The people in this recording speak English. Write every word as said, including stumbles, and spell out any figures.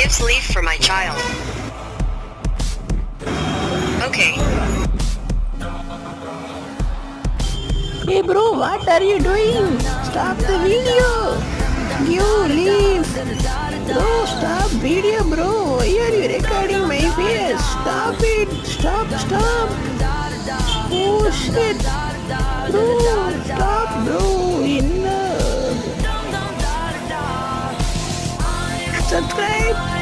Gives leave for my child. Okay. Hey bro, what are you doing? Stop the video. You leave. Bro, stop video bro. Why are you recording my face? Stop it. Stop, stop. Oh shit. Bro, stop bro. Enough. Subscribe.